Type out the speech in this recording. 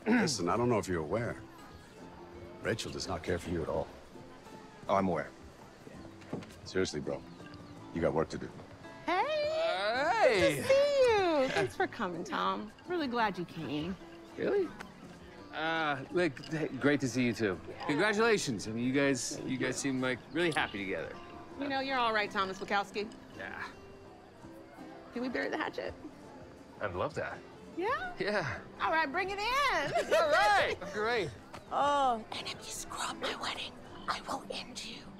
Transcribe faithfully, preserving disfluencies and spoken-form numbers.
Listen, I don't know if you're aware. Rachel does not care for you at all. Oh, I'm aware. Seriously, bro. You got work to do. Hey! Hey! Good to see you. Thanks for coming, Tom. Really glad you came. Really? Uh, look, great to see you too. Yeah. Congratulations. I mean, you guys, you guys seem like really happy together. You know, you're all right, Thomas Wachowski. Yeah. Can we bury the hatchet? I'd love that. Yeah? Yeah. All right, bring it in. All right. Great. Oh, and if you screw up my wedding, I will end you.